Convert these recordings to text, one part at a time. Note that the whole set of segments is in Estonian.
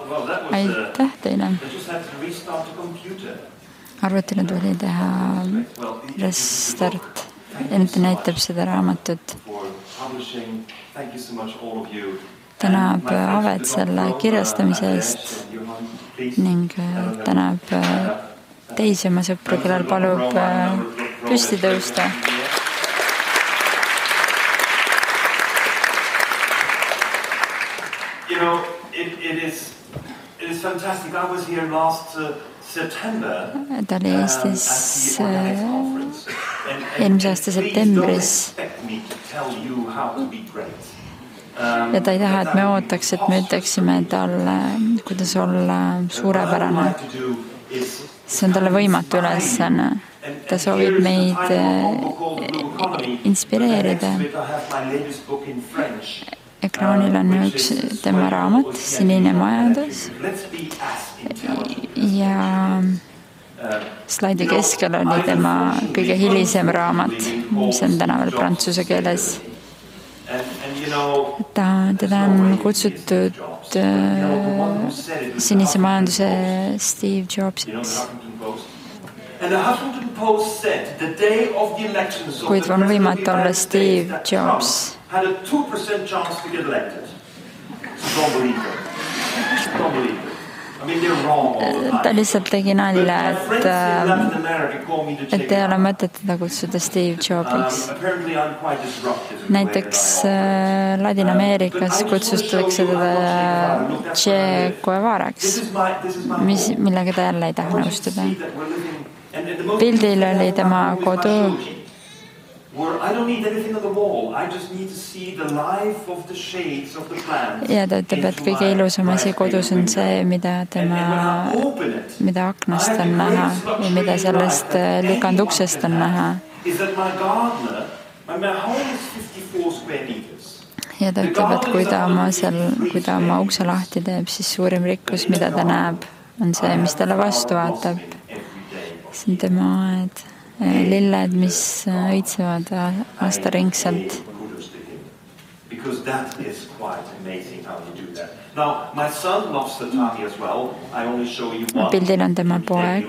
aitäh teile. Arvutile tuli teha restart. Ent näitab seda raamatut. Tänab Avet selle kirjastamise eest ning tänab teisi oma sõpru, kellel palub püsti tõusta. It is fantastic. I was here last September. Ta oli Eestis eelmise aasta septembris. Ja ta ei taha, et me ootaks, et me ütleksime talle, kuidas olla suurepärane. See on talle võimatu ülesanne. Ta soovib meid inspireerida. Ekraanil on üks tema raamat, Sinine majandus. Ja slaidi keskel oli tema kõige hilisem raamat, mis on täna veel prantsuse keeles. Teda on kutsutud sinise majanduse Steve Jobsiks. Kuid on võimatu olla Steve Jobs. Had a 2% chance to get elected. Don't believe it. Don't believe it. I mean, they're wrong all the time. Ta lihtsalt tegi nalja, et ei ole mõtet teda kutsuda Steve Jobsiks. Näiteks Ladina-Ameerikas kutsustatakse teda Che Guevaraks, millega ta jälle ei taha nõustuda. Pildil oli tema kodu. Ja ta ütleb, et kõige ilusam asi kodus on see, mida aknast on näha ja mida sellest lükanduksest on näha. Ja ta ütleb, et kui ta oma ukse lahti teeb, siis suurim rikkus, mida ta näeb, on see, mis talle vastu vaatab. See on tema aed. Lilled, mis õitsevad aastaringselt. Pildil on tema poeg.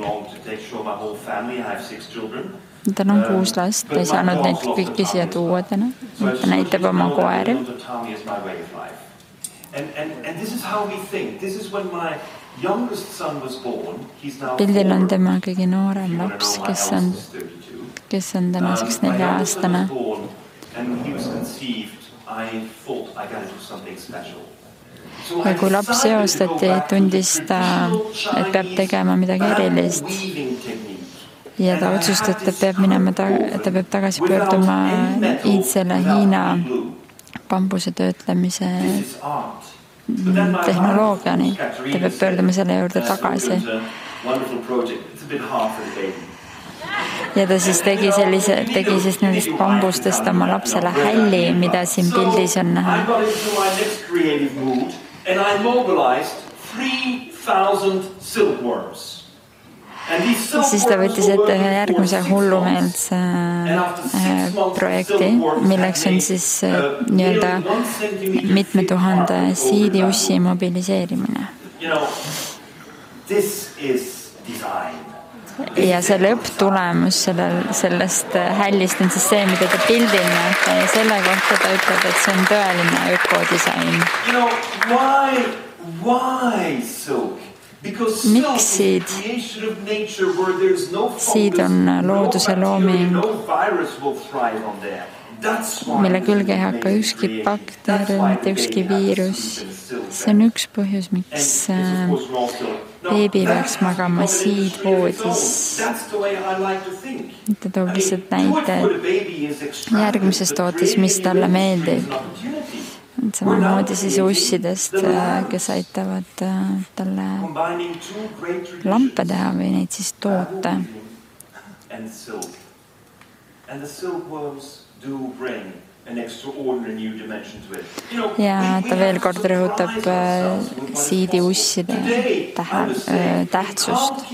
Tal on 6 last, ta ei saanud neid kõiki siia tuua täna. Ta näitab oma koeri. Pildil on tema kõige noorem laps, kes on tänaseks 4-aastane. Ja kui laps eostati, tundis ta, et peab tegema midagi erilist. Ja ta otsustas, et ta peab tagasi pöörduma iidsele Hiina bambuse töötlemise tehnoloogiani. Ta peab pöörduma selle juurde tagasi. Ja ta siis tegi nendest bambustest oma lapsele hälli, mida siin pildis on näha. Siis ta võttis ette ühe järgmise hullumeelse projekti, milleks on siis nii-öelda mitme 1000 siidiussi mobiliseerimine. Ja see lõpptulemus sellest hällist on siis see, mida ta pildil näeb. Ja selle kohta ta ütleb, et see on tõeline ökodisain. Miks siid? Siid on looduse looming, mille külge ei hakka ükski bakter, mitte ükski viirus. See on üks põhjus, miks beebi peaks magama siidvoodis. Ta toob lihtsalt näite järgmises tootes, mis talle meeldib. Samamoodi siis ussidest, kes aitavad talle lampe teha või neid siis toota. Ja ta veel kord rõhutab siidiusside tähtsust.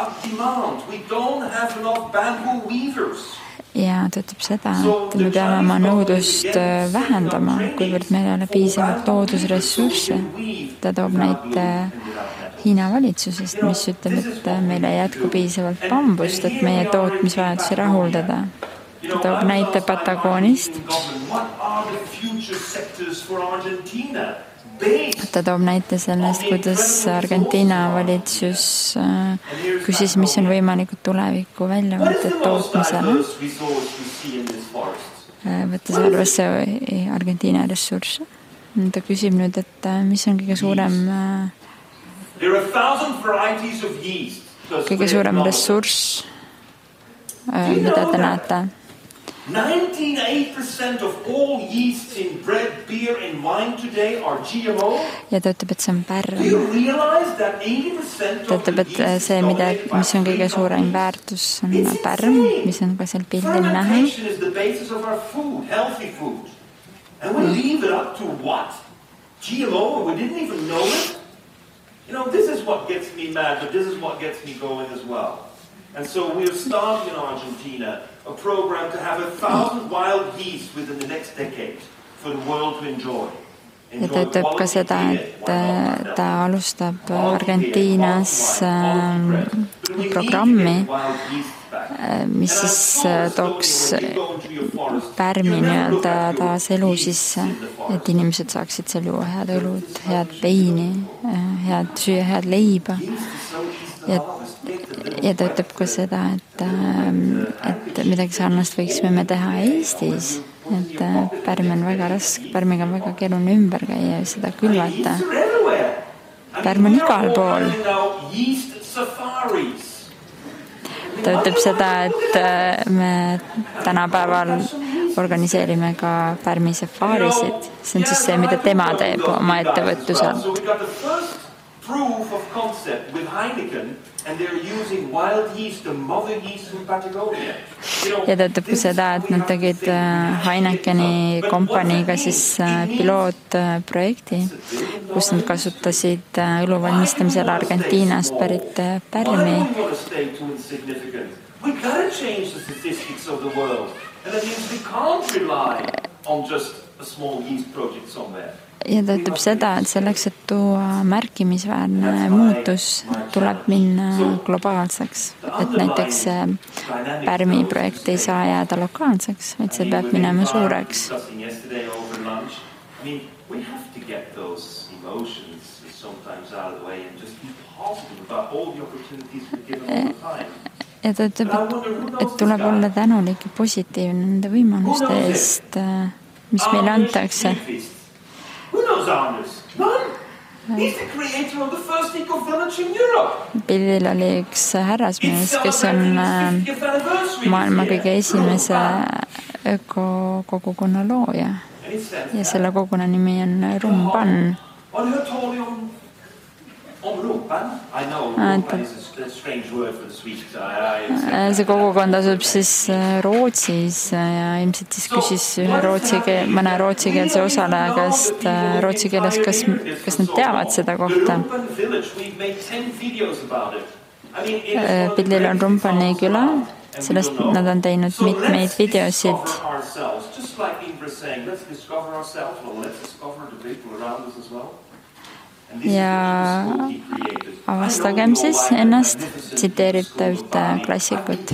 Ja ta ütleb seda, et me peame oma nõudlust vähendama, kuivõrd meil ei ole piisavalt loodusressursse. Ta toob näite Hiina valitsusest, mis ütleb, et meil ei jätku piisavalt bambust, et meie tootmisvajadusi rahuldada. Ta toob näite Patagoonist. Ta toob näite sellest, kuidas Argentiina valitsus küsis, mis on võimalikud tuleviku väljavõtted tootmisele, võttes arvesse Argentiina ressursse. Ta küsib nüüd, et mis on kõige suurem ressurss, mida te näete. 98% of all yeasts in bread, beer and wine today are GMO. Ja ta ütleb, et see on pärm. Ta ütleb, et see, mis on kõige suurem väärtus, on pärm, mis on ka seal pildil näha. And we leave it up to what? GMO, and we didn't even know it? You know, this is what gets me mad, but this is what gets me going as well. And so we are starting in Argentina a program to have 1,000 wild yeast within the next decade for the world to enjoy. Ja ta ütleb ka seda, et ta alustab Argentiinas programmi, mis siis tooks pärmi nii-öelda taas elu sisse, et inimesed saaksid seal juua head õlut, head veini, süüa head leiba. Ja ta ütleb ka seda, et midagi sarnast võiksime me teha Eestis, et pärmi on väga raske, pärmiga on väga keeruline ümber käia ja seda külvata. Pärm on igal pool. Ta ütleb seda, et me tänapäeval organiseerime ka pärmi safaarisid. See on siis see, mida tema teeb oma ettevõtluselt. Proof of concept with Heineken and they're using wild yeast, the mother yeast from Patagonia. Ja ta ütleb ka seda, et nad tegid Heinekeni kompaniiga siis pilootprojekti, kus nad kasutasid õlu valmistamisel Argentiinast pärit pärmi. We gotta change the statistics of the world. And that means we can't rely on just a small yeast project somewhere. Ja ta ütleb seda, et selleks, et tuua märkimisväärne muutus, tuleb minna globaalseks. Et näiteks pärmi projekt ei saa jääda lokaalseks, vaid see peab minema suureks. Ja ta ütleb, et tuleb olla tänulik ja positiivne nende võimaluste eest, mis meile antakse. Pildil oli üks härrasmees, kes on maailma kõige esimese ökokogukonna looja ja selle kogukonna nimi on Rumban. See kogukond asub siis Rootsis ja ilmselt siis küsis mõne rootsikeelse osaleja käest rootsi keeles, kas nad teavad seda kohta. Pildil on Rumbani küla, sellest nad on teinud mitmeid videosid. Ja avastagem siis ennast, tsiteerib ta ühte klassikut.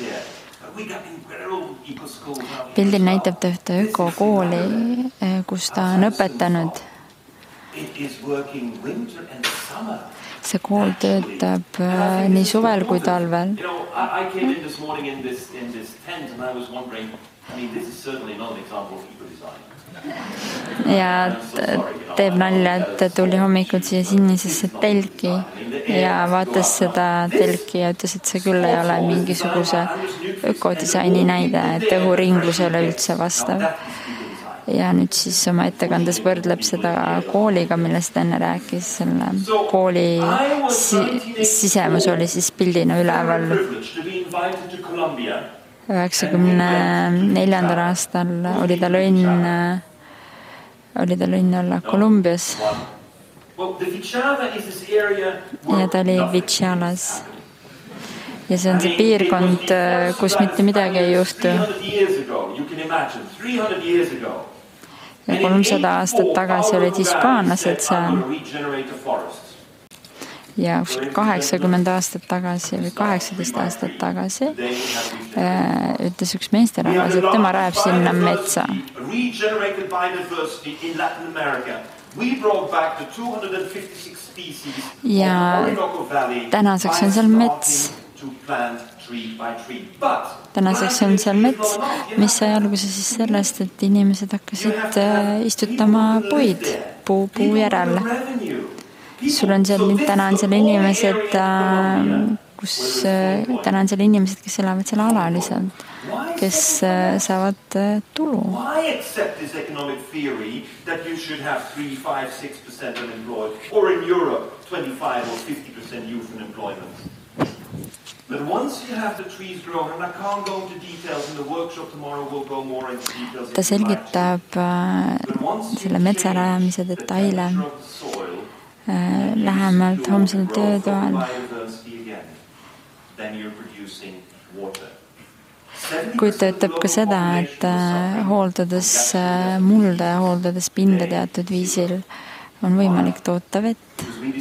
Pildil näitab ta ühte ökokooli, kus ta on õpetanud. See kool töötab nii suvel kui talvel. Ja teeb nalja, et tuli hommikul siia sinisesse telki ja vaatas seda telki ja ütles, et see küll ei ole mingisuguse ökodisaini näide, et õhuringlusele üldse vastav. Ja nüüd siis oma ettekandes võrdleb seda kooliga, millest enne rääkis. Selle kooli sisemus oli siis pildina üleval. 1994. aastal oli ta õnn olla Kolumbias ja ta oli Vichalas ja see on see piirkond, kus mitte midagi ei juhtu. Ja 300 aastat tagasi olid hispaanlased seal ja 80 aastat tagasi või 18 aastat tagasi ütles üks meesterahvas, et tema rajab sinna metsa. Ja tänaseks on seal mets. Tänaseks on seal mets, mis sai alguse siis sellest, et inimesed hakkasid istutama puid puu järel. Sul on seal, täna on seal inimesed, kes elavad seal alaliselt, kes saavad tulu. Ta selgitab selle metsarajamise detaile lähemalt homsel töötoal. Kuid ta ütleb ka seda, et hooldades mulda ja hooldades pinda teatud viisil on võimalik toota vett.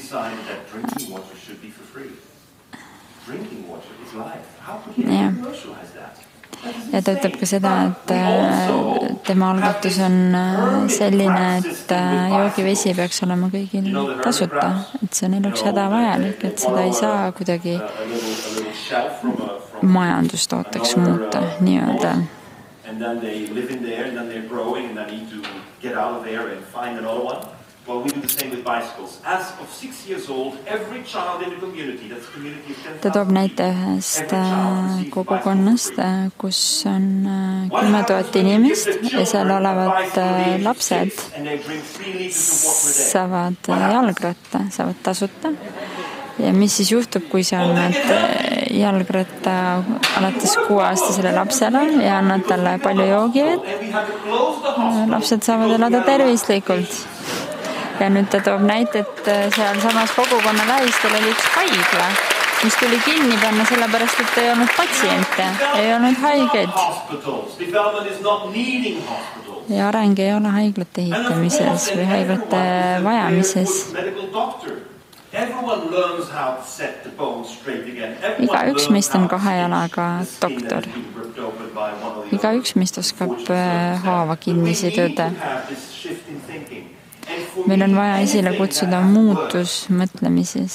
Ja ta ütleb ka seda, et tema algatus on selline, et joogivesi peaks olema kõigil tasuta, et see on eluks hädavajalik, et seda ei saa kuidagi majandustooteks muuta, nii-öelda. Ta toob näite ühest kogukonnast, kus on 10 000 inimest ja seal olevad lapsed saavad jalgratta, saavad tasuta. Ja mis siis juhtub, kui sa annad jalgratta alates 6-aastasele lapsele ja annad talle palju joogivett? Lapsed saavad elada tervislikult. Ja nüüd ta toob näite, et seal samas kogukonna lähistel oli üks haigla, mis tuli kinni panna sellepärast, et ei olnud patsiente, ei olnud haigeid. Ja areng ei ole haiglate ehitamises või haiglate vajamises. Igaüks meist on 2 jalaga doktor. Igaüks meist oskab haava kinni sidada. Meil on vaja esile kutsuda muutus mõtlemises.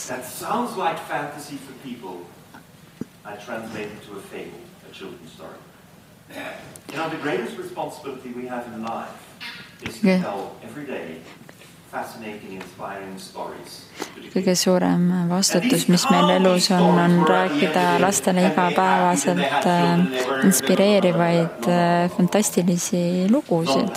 Kõige suurem vastutus, mis meil elus on rääkida lastele igapäevaselt inspireerivaid fantastilisi lugusid.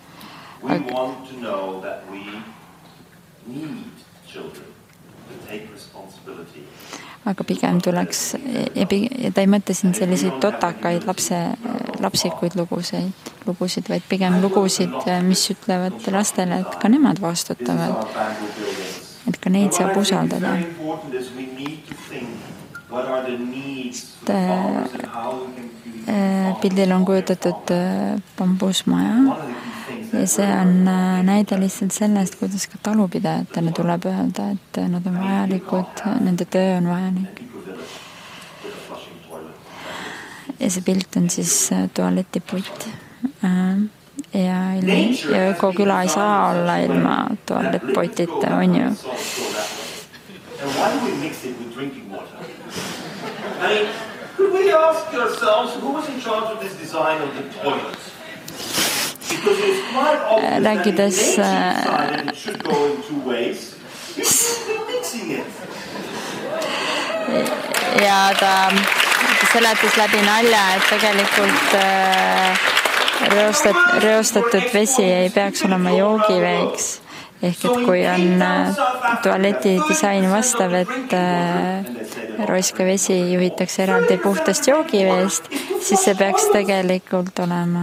Aga pigem tuleks, ja ta ei mõtle siin selliseid totakaid lapsikuid lugusid, vaid pigem lugusid, mis ütlevad lastele, et ka nemad vastutavad, et ka neid saab usaldada. Pildil on kujutatud bambusmaja ja see on näide lihtsalt sellest, kuidas ka talupidajatele tuleb öelda, et nad on vajalikud, nende töö on vajalik. Ja see pilt on siis tualetipuit. Ja ökoküla ei saa olla ilma tualettpotita, on ju. Rääkides ja ta seletas läbi nalja, et tegelikult reostatud vesi ei peaks olema joogiveeks. Ehk et kui on tualeti disain vastav, et roiska vesi juhitakse eraldi puhtast joogiveest, siis see peaks tegelikult olema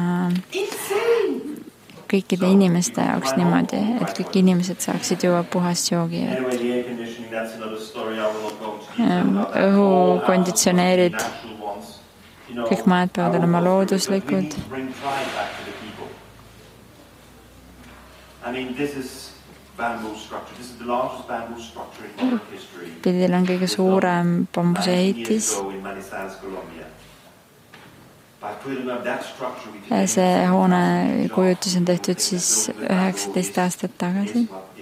kõikide inimeste jaoks niimoodi, et kõik inimesed saaksid juua puhast joogivett. Õhukonditsioneerid, kõik majad peavad olema looduslikud. Pildil on kõige suurem bambuse ehitis. See hoone kujutis on tehtud siis 19 aastat tagasi.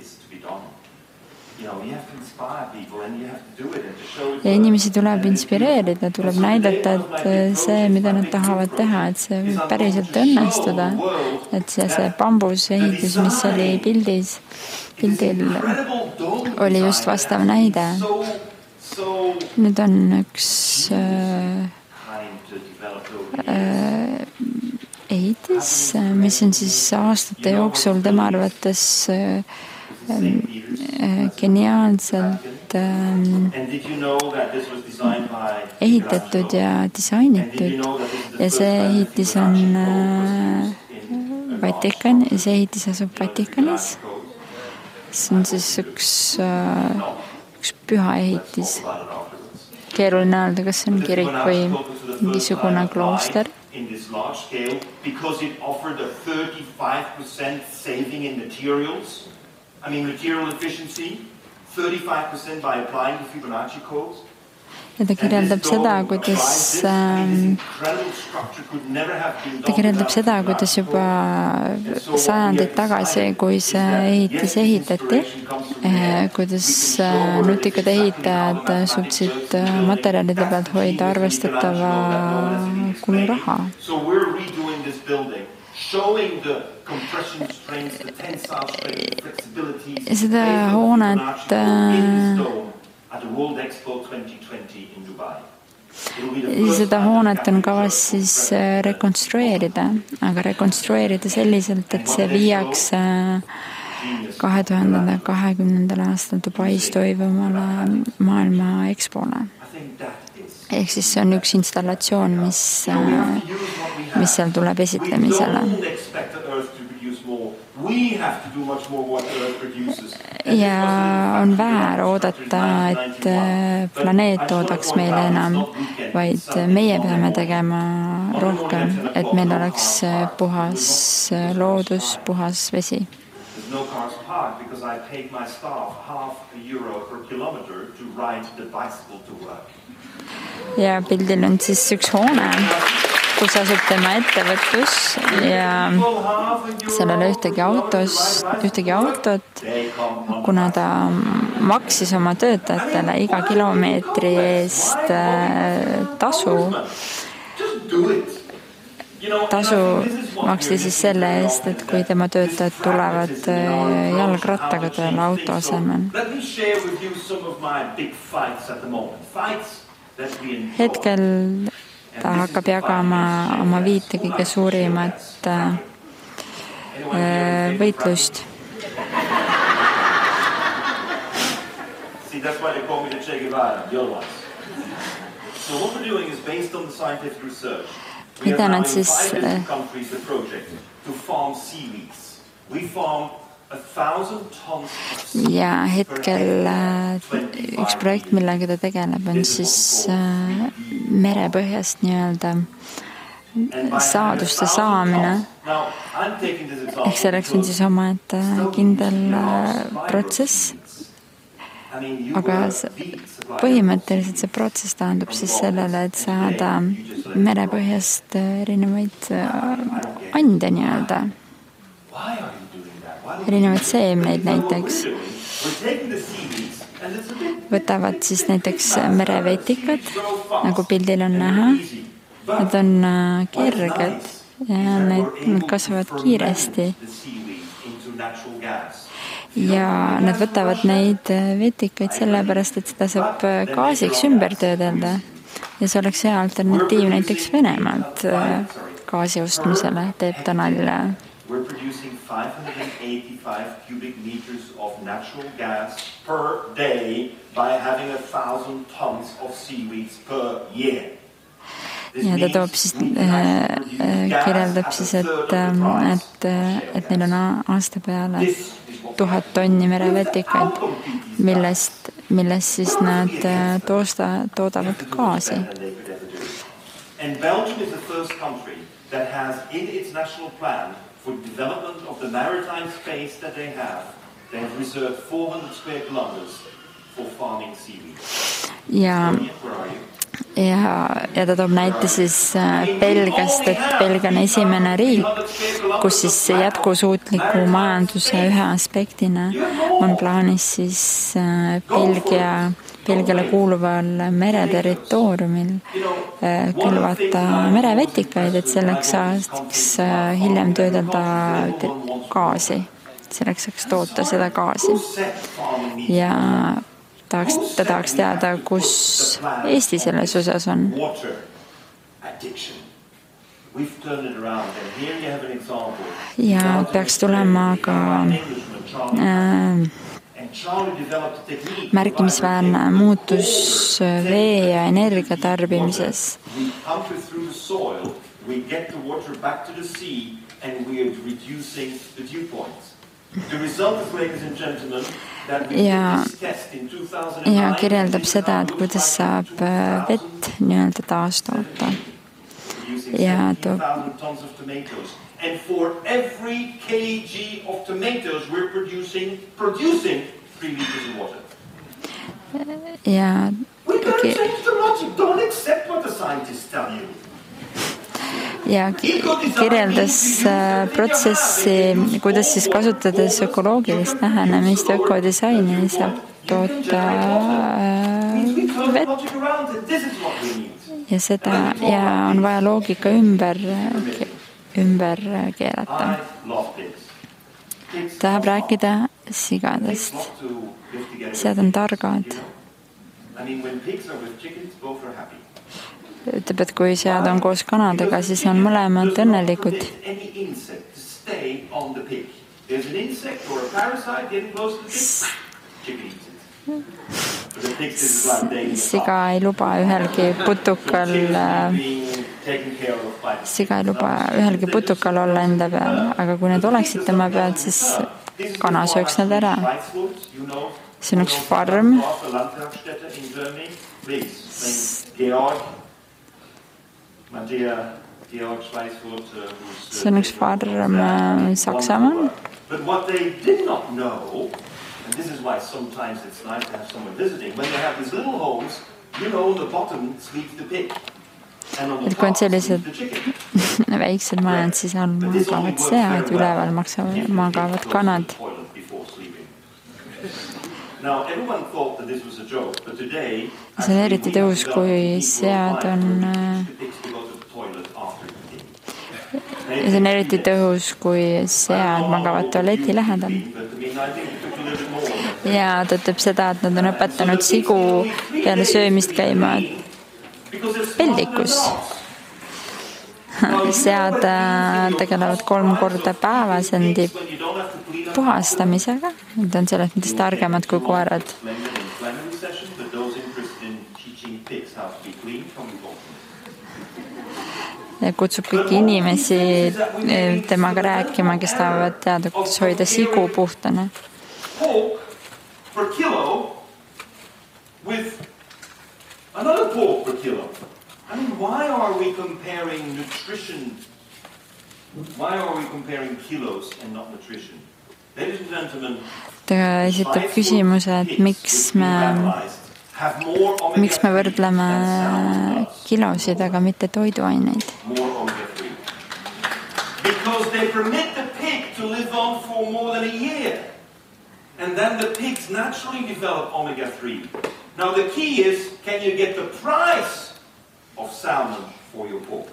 Ja inimesi tuleb inspireerida, tuleb näidata, et see, mida nad tahavad teha, et see võib päriselt õnnestuda. Et see bambuse ehitis, mis oli pildil oli just vastav näide. Nüüd on üks ehitis, mis on siis aastate jooksul tema arvates geniaalselt ehitatud ja disainitud ja see ehitis on Vatikan ja see ehitis asub Vatikanis. See on siis üks püha ehitis. Keeruline öelda, kas see on kirik või mingisugune klooster. In this large scale because it offered a 35% saving in materials. Material efficiency, 35% by applying the Fibonacci code. Ja ta kirjeldab seda, kuidas juba sajandid tagasi, kui see ehitis ehitati, kuidas nutikad ehitajad suutsid materjalide pealt hoida arvestatava kuluraha. Ja seda hoonet on kavas siis rekonstrueerida, aga rekonstrueerida selliselt, et see viiakse 2020. aastal Dubais toimuvale maailma expole. Ehk siis see on üks installatsioon, mis seal tuleb esitlemisele. Ja on väär oodata, et planeet toodaks meile enam, vaid meie peame tegema rohkem, et meil oleks puhas loodus, puhas vesi. Ja pildil on siis üks hoone, kus asub tema ettevõtlus ja seal ei ole ühtegi autot, kuna ta maksis oma töötajatele iga kilomeetri eest tasu maksti siis selle eest, et kui tema töötajad tulevad jalgrattaga tööle auto asemel. Hetkel ta hakkab jagama oma 5 kõige suurimat võitlust. Mida nad siis ja hetkel üks projekt, millega ta tegeleb, on siis merepõhjast nii-öelda saaduste saamine. Ehk selleks on siis omaette kindel protsess. Aga põhimõtteliselt see protsess tähendab siis sellele, et saada merepõhjast erinevaid ande nii-öelda. Erinevaid seemneid näiteks. Võtavad siis näiteks merevetikad, nagu pildil on näha. Nad on kerged ja nad kasvavad kiiresti. Ja nad võtavad neid vetikaid sellepärast, et seda saab gaasiks ümber töödelda. Ja see oleks hea alternatiiv näiteks Venemaalt gaasi ostmisele, teeb ta nalja. We're producing 585 cubic meters of natural gas per day by having 1,000 tons of seaweeds per year. Ja ta toob siis, kirjeldab siis, et neil on aasta peale 1000 tonni merevetikaid, millest siis nad toodavad gaasi. And Belgium is the first country that has in its national plan for development of the maritime space that they have ja ta toob näite siis Belgiast, et Belgia on esimene riik, kus siis jätkusuutliku majanduse ühe aspektina on plaanis siis Belgiale kuuluval mereterritooriumil külvata merevetikaid, et selleks saaks hiljem töödelda gaasi. Selleks saaks toota seda gaasi. Ja ta tahaks teada, kus Eesti selles osas on. Ja peaks tulema ka märkimisväärne muutus vee ja energia tarbimises. Ja kirjeldab seda, et kuidas saab vett nii-öelda taastoota. Ja toob and for every kg of tomatoes we're producing 3 liters of water. We gotta change the logic. Don't accept what the scientists tell you. Ja kirjeldas protsessi, kuidas siis kasutades ökoloogilist lähenemist ökodisaini saab toota vett. Ja seda on vaja loogika ümber keerata. Tahab rääkida sigadest. Sead on targad. Ütleb, et kui sead on koos kanadega, siis on mõlemad õnnelikud. Siga ei luba ühelgi putukal olla enda peal, aga kui need oleksid tema peal, siis kana sööks nad ära. See on üks farm. See on üks farm Saksamaal. And this is why sometimes it's nice to have someone visiting. When they have these little homes, on the bottom sleeps the pig. And on the top sleeps the chicken. Väiksed majad, siis all magavad sead, üleval magavad kanad. See on eriti tõus, kui sead on... See on eriti tõhus, kui sead magavad tualeti lähedal. Ja ta ütleb seda, et nad on õpetanud sigu peale söömist käima peldikus. Sead tegelevad 3 korda päevas endi puhastamisega. Nad on selles mõttes targemad kui koerad. Ja kutsub kõiki inimesi temaga rääkima, kes tahavad teada, kuidas hoida sigu puhtana. Per kilo with another pork per kilo. I mean, why are we comparing nutrition? Why are we comparing kilos and not nutrition? Ladies and gentlemen, ta esitab küsimuse, et miks me võrdleme kilosid, aga mitte toiduaineid. Because they permit the pig to live on for more than a year. And then the pigs naturally develop omega-3. Now the key is, can you get the price of salmon for your pork?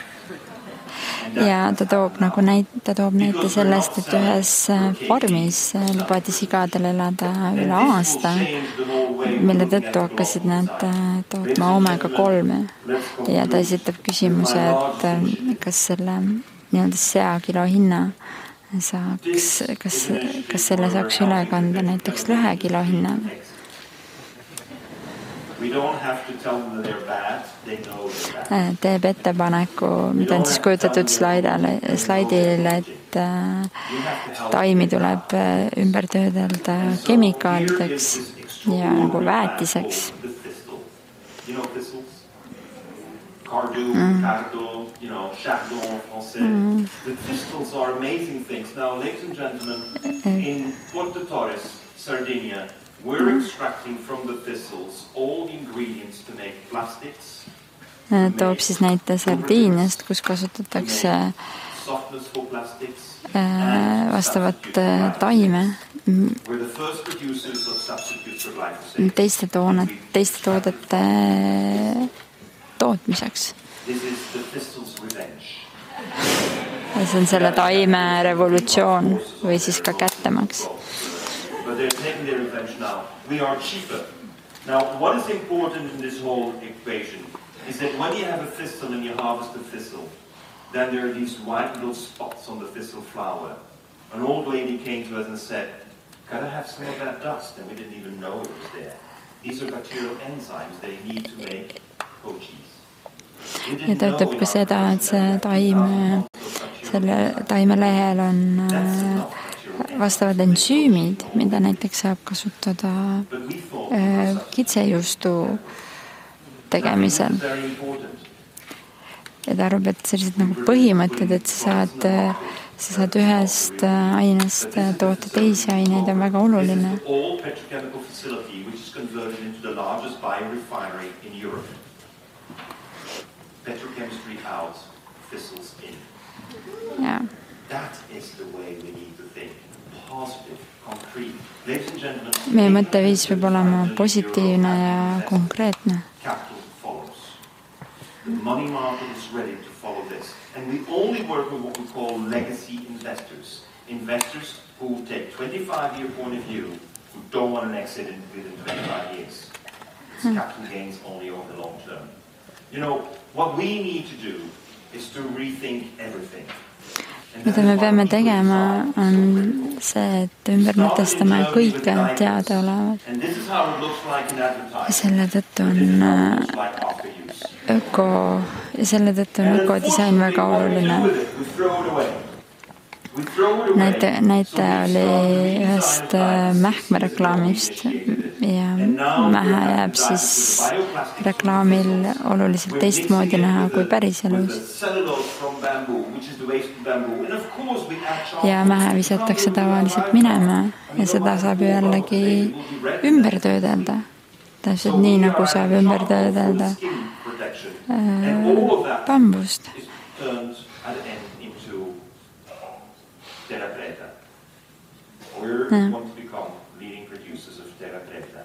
Ja ta toob näite sellest, et ühes farmis lubati sigadel elada üle aasta, mille tõttu hakkasid nad tootma omega-3. Ja ta esitab küsimuse, et kas selle nii-öelda seakilo hinna kas selle saaks üle kanda näiteks 1 kilo hinnale. Teeb ettepaneku, mida on siis kujutatud slaidil, et taimi tuleb ümber töödelda kemikaalideks ja nagu väetiseks. Cardo, Cardo, Chardon en français. The thistles are amazing things. Now, ladies and gentlemen, in Porto Torres, Sardinia, we're extracting from the thistles all ingredients to make plastics. Toob siis näite Sardiiniast, kus kasutatakse vastavat taime teiste toodete tootmiseks. Ja see on selle taime revolutsioon või siis ka kättemaks. Now, what is important in this whole equation is that when you have a thistle and you harvest a thistle, then there are these white little spots on the thistle flower. An old lady came to us and said, "Can I have some of that dust?" And we didn't even know it was there. These are bacterial enzymes they need to make cheese. Ja töötab ka seda, et see selle taime lehel on vastavad ensüümid, mida näiteks saab kasutada kitsejuustu tegemisel. Ja ta arvab, et sellised nagu põhimõtted, et sa saad ühest ainest toota teisi aineid, on väga oluline. Ja. Meie mõtteviis peab olema positiivne ja konkreetne. The money market is ready to follow this. And we only work with what we call legacy investors. Investors who take 25-year point of view, who don't want an exit within 25 years. It's capital gains only over the long term. What we need to do is to rethink everything. Mida me peame tegema, on see, et ümber mõtestame kõike teada olevat. Ja selle tõttu on ökodisain väga oluline. Näite oli ühest mähkmereklaamist ja mähe jääb siis reklaamil oluliselt teistmoodi näha kui päriselus. Ja mähe visatakse tavaliselt minema ja seda saab ju jällegi ümber töödelda. Täpselt nii, nagu saab ümber töödelda bambust. Terra Preta. We're going to become leading producers of Terra Preta.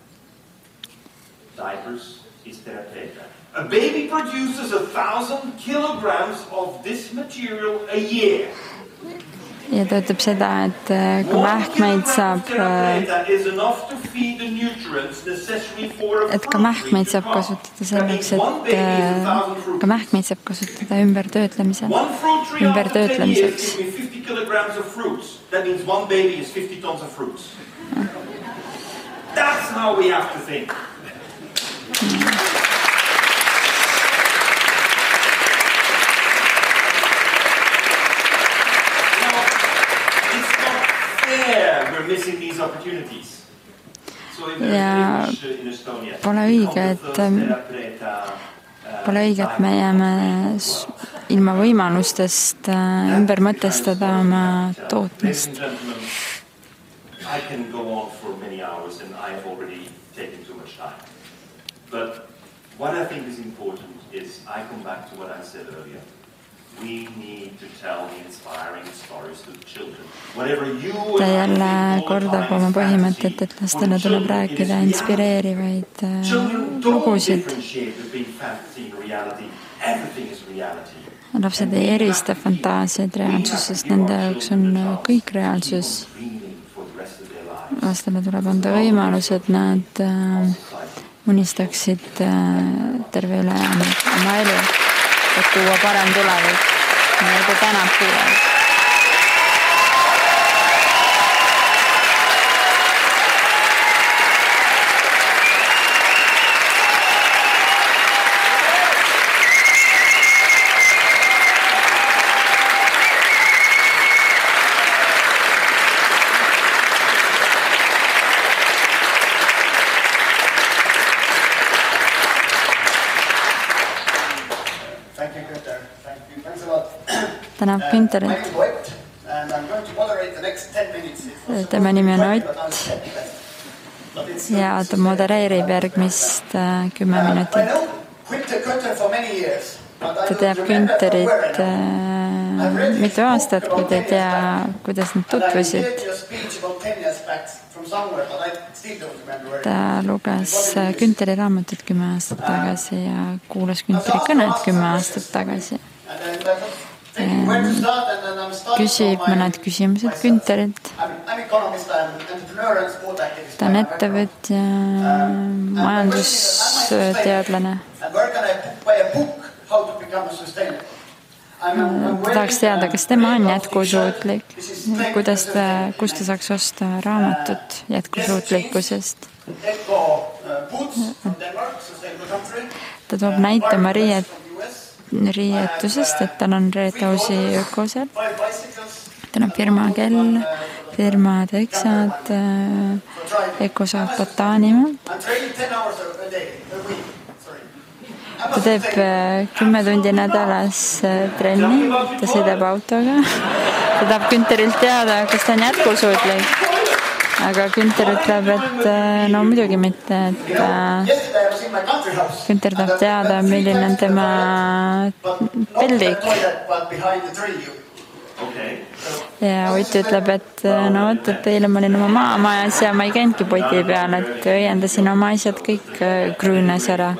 Diapers is Terra Preta. A baby produces 1,000 kilograms of this material a year. Ja töötab seda, et kui mähkmeid saab kasutada selleks, et ka mähkmeid saab kasutada ümbertöötlemiseks. That means one baby is 50 tons of fruits. That's how we have to think. We're missing these opportunities. Ja pole õige, et me jääme ilma võimalustest ümber mõtestada oma tootmist. I can go on for many hours and I have already taken too much time. But what I think is important is I come back to what I said earlier. We need to tell the inspiring stories to the children. Ta jälle kordab oma põhimõtet, et lastele tuleb rääkida inspireerivaid lugusid. Lapsed ei erista fantaasiaid reaalsusest, nende jaoks on kõik reaalsus. Lastele tuleb anda võimalus, et nad unistaksid terve ülejäänud oma elu, et tuua parem tulevik, nagu täna kuuleb. tänab Günterit. Tema nimi on Ott ja ta modereerib järgmist 10 minutit. Ta teab Günterit mitu aastat, kui te ei tea, kuidas nad tutvusid. Ta luges Günteri raamatut 10 aastat tagasi ja kuulas Günteri kõnet 10 aastat tagasi. Küsib mõned küsimused Günterilt. Ta on ettevõtja, majandusteadlane. Tahaks teada, kas tema on jätkusuutlik, kust ta saaks osta raamatut jätkusuutlikkusest. Ta toob näite oma riietusest, et tal on Reetausi ökosed. Tal on firma kell, firma teksad, ökosaab Botaanimaalt. Ta teeb 10 tundi nädalas trenni, ta sõidab autoga. Ta tahab Günterilt teada, kas ta on jätkusuutlik. Aga Günter ütleb, et no muidugi mitte, et Günter tahab teada, milline on tema peldik. Ja Ott ütleb, et no vot, et eile ma olin oma maamajas ja ma ei käinudki poti peal, et õiendasin oma asjad kõik Grünes ära.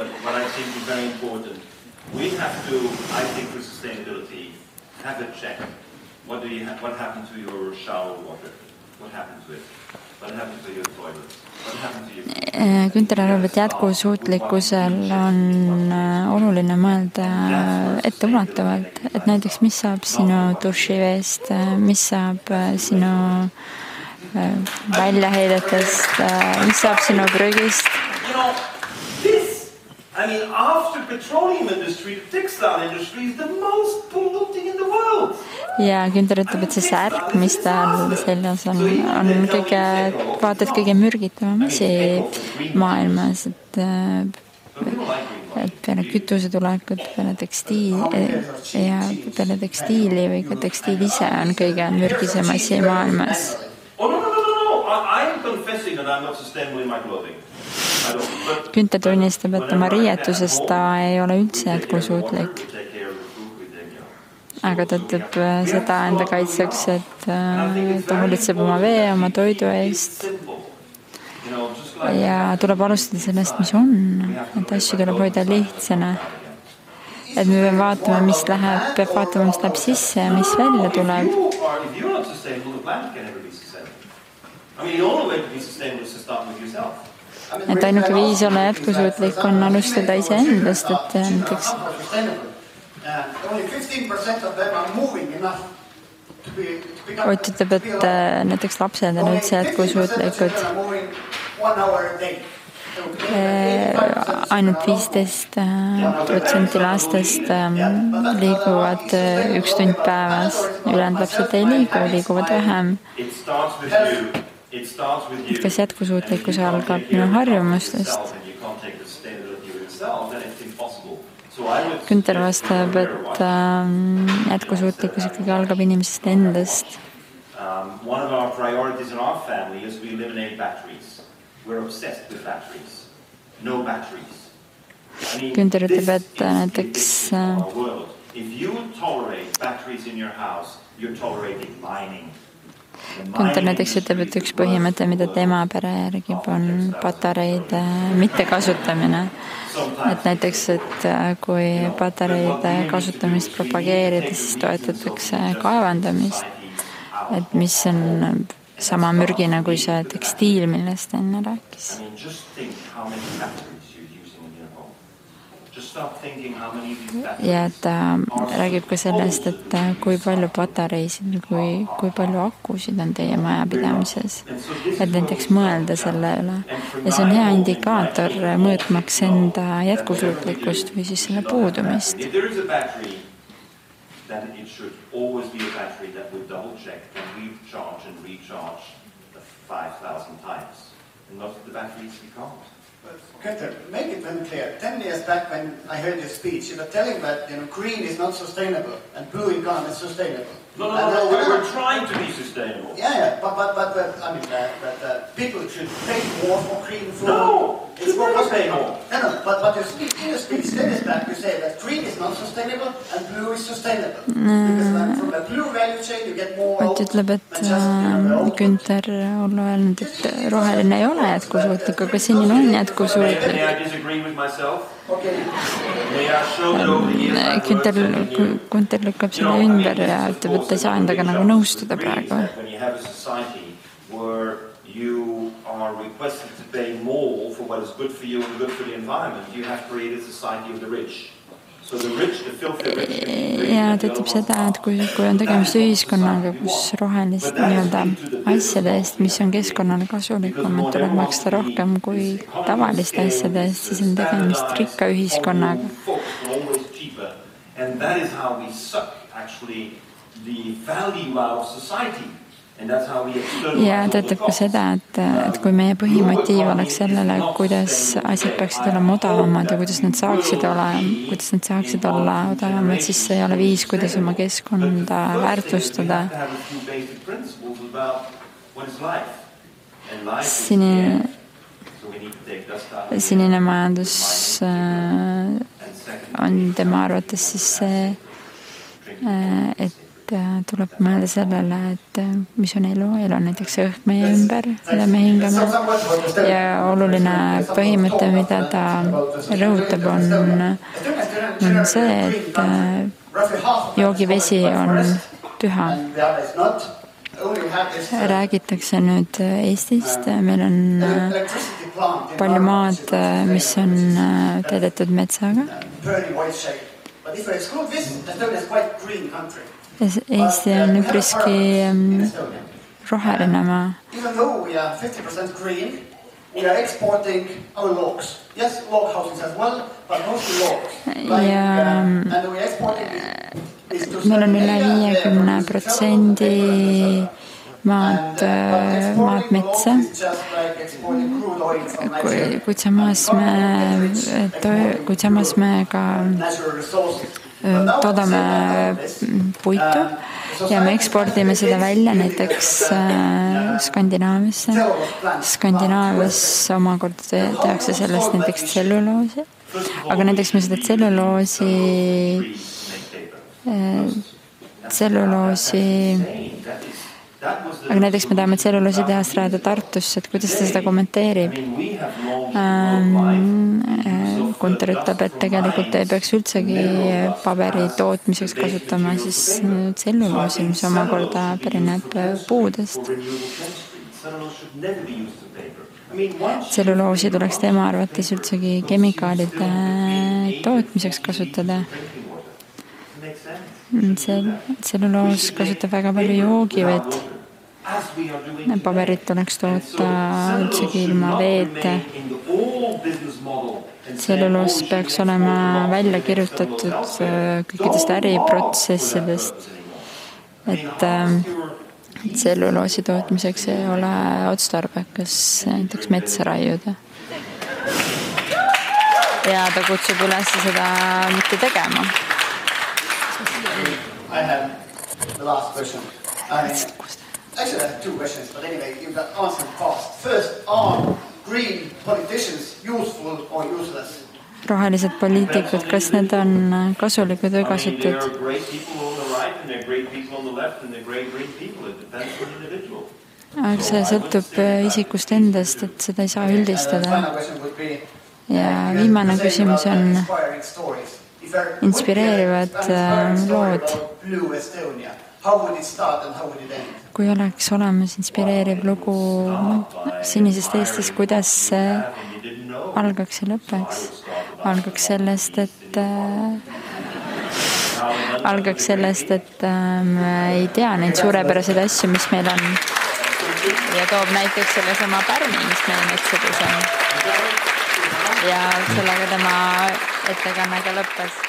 We have to, I think, for sustainability, have a check. What happened to your shower water? What happened to it? What happened to your toilet? What happened to your... Günter arvab, et jätkusuutlikkusel on oluline mõelda etteulatuvalt, et näiteks mis saab sinu dušiveest, mis saab sinu väljaheidetest, mis saab sinu prügist. I mean, after petroleum industry, the textile industry is the most polluting in the world. Ja Günter ütleb, et see särk, mis tal seljas on kõige, vaatad kõige mürgitavam asi maailmas, et peale kütuse tulekut, peale tekstiili või ka tekstiil ise on kõige mürgisem asi maailmas. No, I am confessing that I'm not sustainable in my clothing. Günter tunnistab, et oma riietusest ta ei ole üldse jätkusuutlik. Aga ta ütleb seda enda kaitseks, et ta hoolitseb oma vee, oma toidu eest. Ja tuleb alustada sellest, mis on. Et asju tuleb hoida lihtsana. Et me peame vaatama, mis läheb sisse ja mis välja tuleb. Et ainuke viis olla jätkusuutlik on alustada iseendast, et näiteks Ott ütleb, et näiteks lapsed on üldse jätkusuutlikud. Ainult 15% lastest liiguvad 1 tund päevas. Ülejäänud lapsed ei liiguvad vähem. Kas jätkusuutlikkus algab minu harjumustest? Günter vastab, et jätkusuutlikkus ikkagi algab inimesest endast. One of our priorities in our family is we eliminate batteries. We're obsessed with batteries. No batteries. Günter ütleb, et näiteks if you tolerate batteries in your house, you're tolerating mining. Günter näiteks ütleb, et üks põhimõte, mida tema pere järgib, on patareide mittekasutamine. Et näiteks, et kui patareide kasutamist propageerida, siis toetatakse kaevandamist, et mis on sama mürgine kui see tekstiil, millest enne rääkis. Ja ta räägib ka sellest, et kui palju patareisid, kui palju akusid on teie majapidamises. Et näiteks mõelda selle üle. Ja see on hea indikaator mõõtmaks enda jätkusuutlikkust või siis selle puudumist. Peter, make it very clear. 10 years back when I heard your speech, you were telling that green is not sustainable and blue economy is sustainable. No, we're trying to be sustainable. Yeah, but I mean, people should pay more for green food. No, it's more pay more. No, but in your speech 10 years back, you say that green is not sustainable and blue is sustainable. Because from the blue value chain you get more. Ott ütleb, et Günther olla öelnud, et roheline ei ole jätkusuutlik, aga sinine on jätkusuutlik. May I disagree with myself? Günther lükkab selle ümber ja ütleb, et ta ei saa endaga nagu nõustuda praegu. When you have a society where you are requested to pay more for what is good for you and good for the environment, you have created a society of the rich. So the rich, the filthy rich. Ja ta ütleb seda, et kui on tegemist ühiskonnaga, kus rohelist nii-öelda asjade eest, mis on keskkonnale kasulikumad, tuleb maksta rohkem kui tavaliste asjade eest, siis on tegemist rikka ühiskonnaga. And that is how we suck actually the value out of society. And that's how we externalize. Ja ta ütleb ka seda, et kui meie põhimotiiv oleks sellele, kuidas asjad peaksid olema odavamad ja kuidas nad saaksid olla odavamad, siis see ei ole viis, kuidas oma keskkonda väärtustada. Sinine majandus on tema arvates siis see, et tuleb mõelda sellele, et mis on elu on näiteks õhk meie ümber, mida me hingame. Ja oluline põhimõte, mida ta rõhutab, on see, et joogivesi on püha. Räägitakse nüüd Eestist. Meil on palju maad, mis on täidetud metsaga. Eesti on üpriski roheline maa. Even though we are 50% green, we are exporting our logs. Yes, log houses as well, but mostly logs. And we are exporting meil on üle 50% maad metsa, kuid samas me ka toodame puitu ja me ekspordime seda välja näiteks Skandinaaviasse. Skandinaavias omakorda tehakse sellest näiteks tselluloosi, aga näiteks me seda aga näiteks me tahame tselluloosi tehast rajada Tartusse, et kuidas ta seda kommenteerib. Günther ütleb, et tegelikult ei peaks üldsegi paberi tootmiseks kasutama siis tselluloosi, mis omakorda pärineb puudest. Tselluloosi tuleks tema arvates üldsegi kemikaalide tootmiseks kasutada. Tselluloos kasutab väga palju joogivett. Paberit tuleks toota üldsegi ilma veeta. Tselluloos peaks olema välja kirjutatud kõikidest äriprotsessidest, et tselluloosi tootmiseks ei ole otstarbekas näiteks metsa raiuda. Ja ta kutsub üles seda mitte tegema. I have the last question. Actually, I have two questions, but anyway, you got answered fast. First, are green politicians useful or useless? Rohelised poliitikud, kas need on kasulikud või kasutud? Aga see sõltub isikust endast, et seda ei saa üldistada. Ja viimane küsimus on inspireerivad lood. Kui oleks olemas inspireeriv lugu sinisest Eestist, kuidas see algaks ja lõpeks? Algaks sellest, et me ei tea neid suurepäraseid asju, mis meil on. Ja toob näiteks selle sama pärmi, mis meie metsades on. Ja sellega tema ettekanne ka lõppes.